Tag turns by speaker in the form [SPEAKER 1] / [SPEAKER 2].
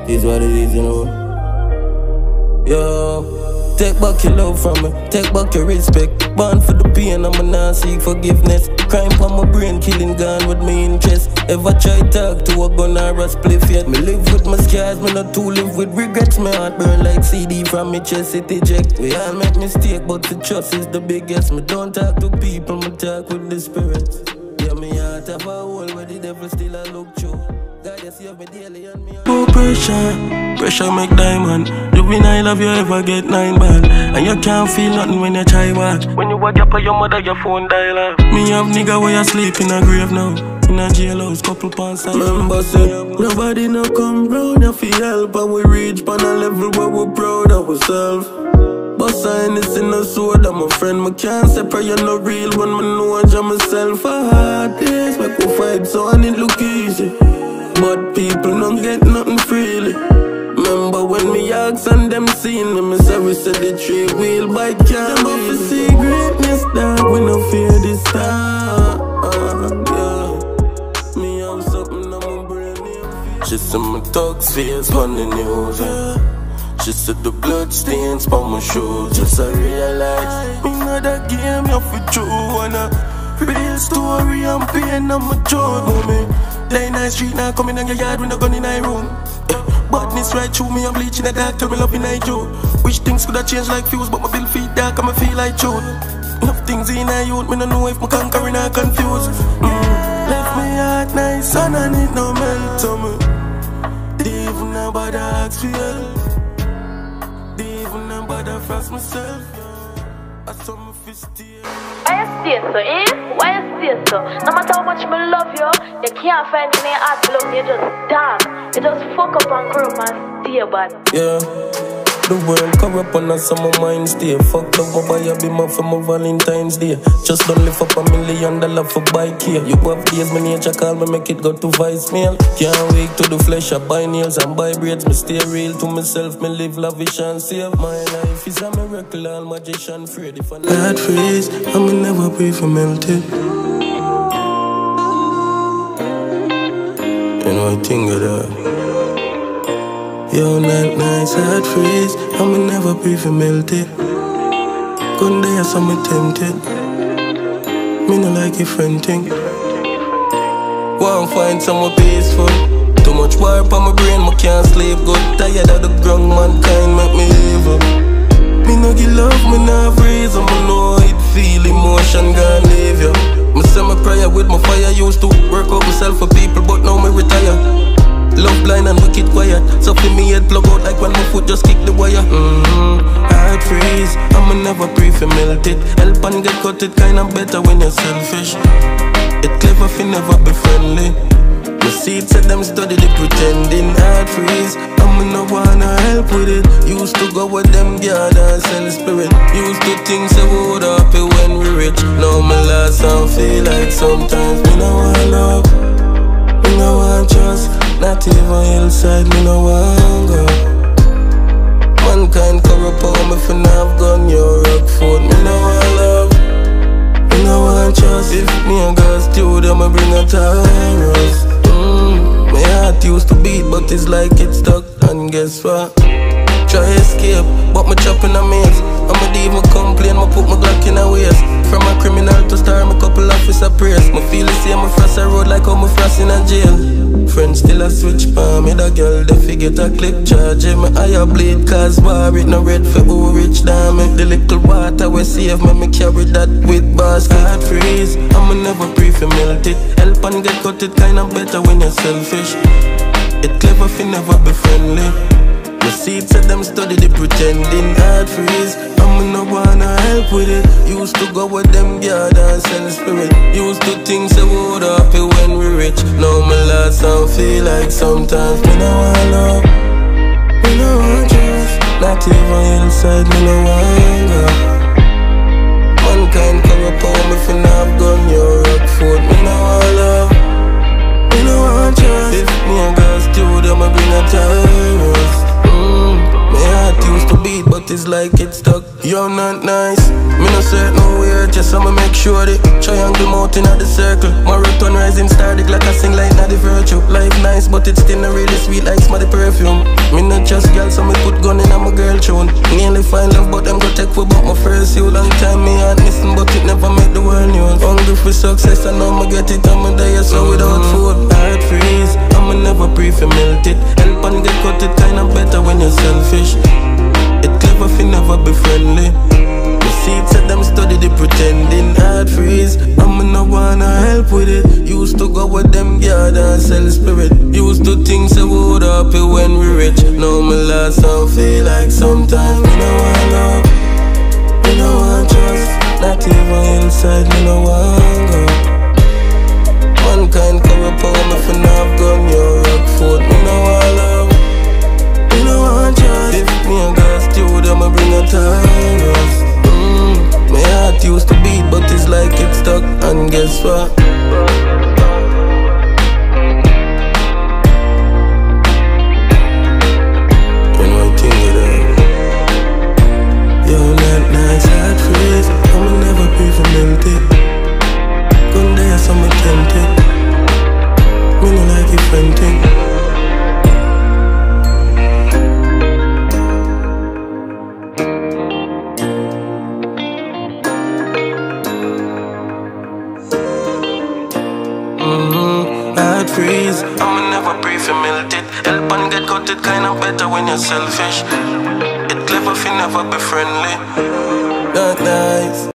[SPEAKER 1] Is what it is, you know. Yo, take back your love from me, take back your respect. Born for the pain, I'ma not seek forgiveness. Crime from my brain, killing gone with me interest. Ever try talk to a gun or a spliff yet? Me live with my scars, me not too live with regrets. My heart burn like CD from me chest, it eject. We all make mistake, but the trust is the biggest. Me don't talk to people, me talk with the spirits. Yeah, me heart have a hole where the devil still a look through. God, you save me daily and me.
[SPEAKER 2] No pressure, pressure make diamond. Juvenile have you ever get 9 ball? And you can't feel nothing when you try walk. When you wake up on your mother, your phone dial up. Me have nigga where you sleep in a grave now. In a jailhouse, couple pounds.
[SPEAKER 1] Remember say, nobody no come round you feel help. And we reach pan a level where we're proud of ourselves. But sign is in the sword, I'm a friend. Me can't separate you no real when me know I'm myself. A hard days make we fight so and it look easy. But people don't get nothing freely. Remember when me ask and them seen me, me say we said the 3-wheel bike can't be easy. See greatness dog, we no fear this time. Yeah. Me have something on my brain. She said my dog's face on the news, yeah. She said the blood stains on my shoes. Just I realize me know that game you for true. And a real story and pain on my throat, me. Day night street now coming on your yard with a gun in my room. Badness right through me, I'm bleaching the dark, tell me love in I do. Which things could have changed like fuse, but my bill feet dark and I feel like truth. Enough things in I youth, me no know if my conquering or confused. Left me heart nice and I need no melt to me. Even about the ask for help. Even about the frost myself. I saw my fist here.
[SPEAKER 3] Why you stay so, eh? Why you stay so? No matter how much me love you can't find me in your heart to love me, you just damn. You just fuck up and grow and stay bad.
[SPEAKER 1] Yeah, the world corrupt and that's how my mind stay. Fucked up, my buy a beamer for my Valentine's Day. Just don't lift up $1 million for bike here. You have days, my nature call me, make it go to voicemail. Can't wait to the flesh, I buy nails and buy braids. Me stay real to myself, me live lavish and save. My life is a miracle, all magician afraid. If I
[SPEAKER 2] bad freeze, I'ma never pray for melted. You know I think of that. Yo, not nice, hard freeze. I'ma never pray for melted. Gun there, so me tempted. Me no like your friend thing.
[SPEAKER 1] Wanna find somewhere peaceful. Too much war on my brain, I can't sleep good. Tired of the ground, mankind make me evil. Me no give love, me no freeze. I'ma know it feel, emotion gone leave you. Me say my prayer with my fire. Used to work out myself for people, but now me retire. Love blind and wicked quiet. So for me head plug out like when my foot just kick the wire. Hard freeze, I'ma never pray for melted. Help and get cut, it kinda better when you're selfish. It clever if you never be friendly. My seed said them study the pretending. Hard freeze, I'ma no wanna help with it. Used to go with them yard and sell spirit. Used to think say we would happy when we rich. Now my last and feel like sometimes me no want love, me no want trust. Not even hillside, me no want go. Mankind corrupt on me for not have gun, your rock food. Me no want love, me no want trust. If me and God studio, me bring a Taurus. My heart used to beat, but it's like it's stuck. And guess what? Try escape, but me chopping a maze. I'ma even complain, me put my Glock in a waist. From a criminal to star, me couple officer praise. Me feel the same, me frost a road like how me frost in a jail. Friends still a switch palm, me the girl, they forget a clip charge. Me higher blade, cause war it no red for who rich damn me. The little water we save me, me carry that with basket. Hard freeze, I'ma never pray for melt it. Help and get cut, it kinda better when you're selfish. It clever if you never be friendly. The seed said them study the pretending. Hard freeze, I'ma no wanna help with it. Used to go with them yard and sell spirit. Used to think say we would happy when we rich. Now my last and feel like sometimes me no want love, me no want trust. Not even hillside, me no want go. Mankind corrupt on me for not have gun, your rock food. Me no want love, me no want trust. If me and God studio, me bring a Taurus. My heart used to beat, but it's like it's stuck. You're not nice, me no certain where hurt you, so I'ma make sure the triangle mountain at the circle. My return rising star, the like I sing like not the virtue. Life nice, but it's still not really sweet like smelly perfume. Me not just girl, so me put gun in on my girl tune. Nearly find love, but them go take for about my first you. Long time me had missing, but it never make the world news. Hungry for success, I know I'ma get it, I'ma die so without food. Heart freeze, I'ma never pre-for melt it. Help and get cut it kinda better when you're selfish. It clever fi never be friendly. The seeds at them study the pretending. Heart freeze, I'ma no wanna help with it. Used to go with them yard and sell spirit. Used to think say we would happy when we rich. Now me lost and feel like sometimes me no want love, me no want trust. Not even inside me no want go. Mankind cover power me fi not have gun, your rock food. Me no want love, me no want trust. If me and God stew them I bring a virus. My heart used to beat, but it's like it's stuck. And guess what? You know I think of that. Yo, that nice heart freeze, I'ma never be for melted. Gun there, so I'm tempted. Me no like it friendly. Heart freeze, I'ma never pray for melted. Help and get cut it kinda better when you're selfish. It clever fi never be friendly. Not nice.